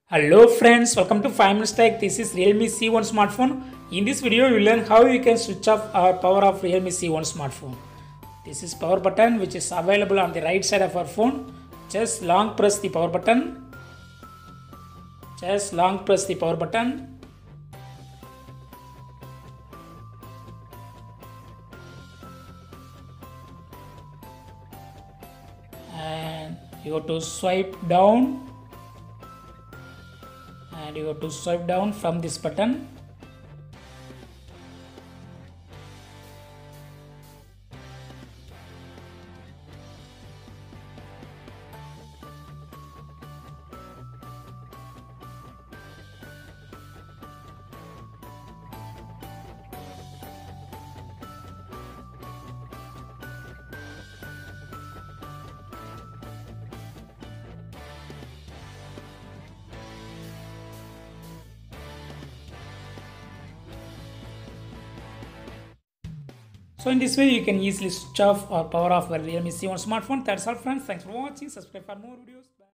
Hello friends, welcome to 5 Minutes Tech. This is Realme C1 smartphone. In this video, you will learn how you can switch off or power off Realme C1 smartphone. This is power button which is available on the right side of our phone. Just long press the power button. Just long press the power button. And you have to swipe down. And you have to swipe down from this button. So in this way you can easily switch off or power off your Realme C1 smartphone. That's all friends. Thanks for watching. Subscribe for more videos. Bye.